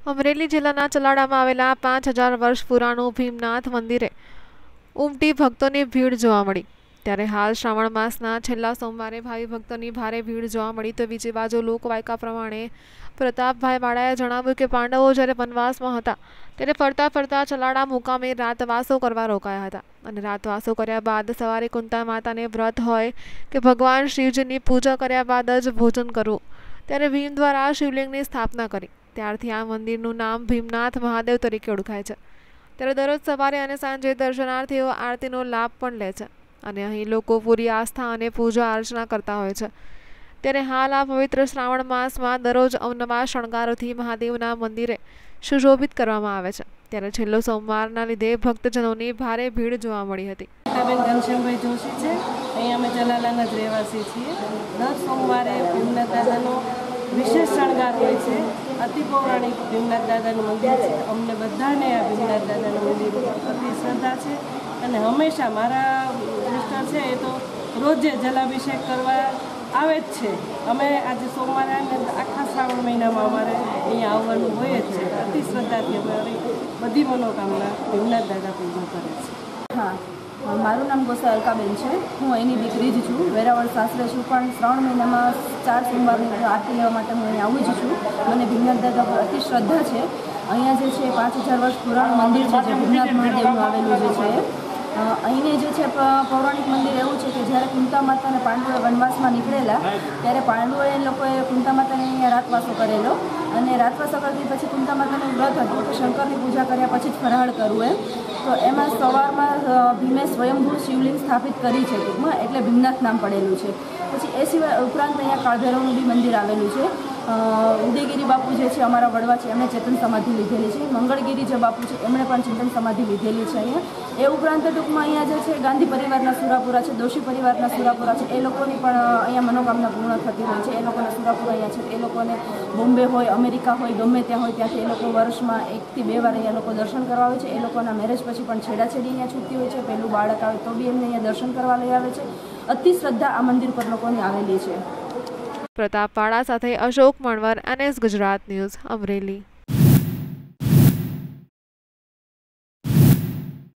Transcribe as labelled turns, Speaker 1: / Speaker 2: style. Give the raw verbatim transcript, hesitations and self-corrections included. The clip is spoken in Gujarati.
Speaker 1: અમરેલી જિલ્લાના ચલાડામાં આવેલા પાંચ હજાર વર્ષ પુરાણું ભીમનાથ મંદિરે ઉમટી ભક્તોની ભીડ જોવા મળી। ત્યારે હાલ શ્રાવણ માસના છેલ્લા સોમવારે ભાવિ ભક્તોની ભારે ભીડ જોવા મળી। તો બીજી બાજુ લોકવાયકા પ્રમાણે પ્રતાપભાઈ વાળાએ જણાવ્યું કે પાંડવો જ્યારે વનવાસમાં હતા ત્યારે ફરતા ફરતા ચલાડા મુકામે રાતવાસો કરવા રોકાયા હતા અને રાતવાસો કર્યા બાદ સવારે કુંતા માતાને વ્રત હોય કે ભગવાન શિવજીની પૂજા કર્યા બાદ જ ભોજન કરવું। ત્યારે ભીમ દ્વારા શિવલિંગની સ્થાપના કરી ત્યારથી આ મંદિરનું નામ ભીમનાથ મહાદેવ તરીકે ઓળખાય છે। ત્યારે દરરોજ સવારે અને સાંજે દર્શનાર્થીઓ આરતીનો લાભ પણ લે છે અને અહીં લોકો પૂરી આસ્થા અને પૂજા અર્ચના કરતા હોય છે। ત્યારે હાલ આ પવિત્ર શ્રાવણ માસમાં દરરોજ અવનવા શણગારોથી મહાદેવના મંદિરે સુશોભિત કરવામાં આવે છે। ત્યારે છેલ્લો સોમવારના લીધે ભક્તજનોની ભારે ભીડ જોવા મળી હતી।
Speaker 2: ઘનશ્યામભાઈ જોશી છે, અહીં અમે જલાલાના જ રહેવાસી છીએ। દર સોમવારે ભીમનાથ દાદાનો વિશેષ શણગાર હોય છે। અતિ પૌરાણિક ભીમનાથ દાદાનું મંદિર છે। અમને બધાને આ ભીમનાથ દાદાનું મંદિર અતિ શ્રદ્ધા છે અને હંમેશા મારા મિસ્ટર છે એ તો રોજે જલાભિષેક કરવા આવે જ છે। અમે આજે સોમવારે આખા શ્રાવણ મહિનામાં અમારે અહીંયા આવવાનું હોય જ છે। અતિ શ્રદ્ધાથી અમારી બધી મનોકામના ભીમનાથ દાદા પૂર્ણ કરે છે।
Speaker 3: હા, મારું નામ ગોસાઈ અલકાબેન છે। હું અહીંની દીકરી જ છું, વેરાવળ સાસરે છું, પણ શ્રાવણ મહિનામાં ચાર સોમવારની આરતી લેવા માટે હું અહીં આવું જ છું। મને ભીમનાથ દાદા પર અતિ શ્રદ્ધા છે। અહીંયા જે છે પાંચ હજાર વર્ષ પુરાણું મંદિર છે જે ભીમનાથ મહાદેવનું આવેલું જે છે અહીંને જે છે પૌરાણિક મંદિર એવું છે કે જ્યારે કુંતા માતા અને પાંડવોએ વનવાસમાં નીકળેલા ત્યારે પાંડવોએ લોકોએ કુંતા માતાને અહીંયા રાતવાસો કરેલો અને રાતવાસો કરતી પછી કુંતા માતાનું વ્રત હતું કે શંકરની પૂજા કર્યા પછી જ ફરાળ કરવું એમ। તો એમાં સવારમાં ભીમે સ્વયંભૂ શિવલિંગ સ્થાપિત કરી છે ટૂંકમાં, એટલે ભીમનાથ નામ પડેલું છે। પછી એ સિવાય ઉપરાંત અહીંયા કાળભૈરવનું બી મંદિર આવેલું છે। ઉદયગીરી બાપુ જે છે અમારા વડવા છે, એમણે ચેતન સમાધિ લીધેલી છે। મંગળગીરી જે બાપુ છે એમણે પણ ચેતન સમાધિ લીધેલી છે અહીંયા। એ ઉપરાંત ટૂંકમાં અહીંયા જે છે ગાંધી પરિવારના સુરાપુરા છે, દોશી પરિવારના સુરાપુરા છે, એ લોકોની પણ અહીંયા મનોકામના પૂર્ણ થતી હોય છે। એ લોકોના સુરાપુરા અહીંયા છે, એ લોકોને બોમ્બે હોય, અમેરિકા હોય, ગમે ત્યાં હોય ત્યાંથી એ લોકો વર્ષમાં એકથી બે વાર અહીંયા લોકો દર્શન કરવા આવે છે। એ લોકોના મેરેજ પછી પણ છેડાછેડી અહીંયા છૂટતી હોય છે, પહેલું બાળક આવે તો બી એમને અહીંયા દર્શન કરવા લઈ આવે છે। અતિ શ્રદ્ધા આ મંદિર પર લોકોની આવેલી છે।
Speaker 1: પ્રતાપ વાળા સાથે Ashok Manvar, N S Gujarat news, Amreli.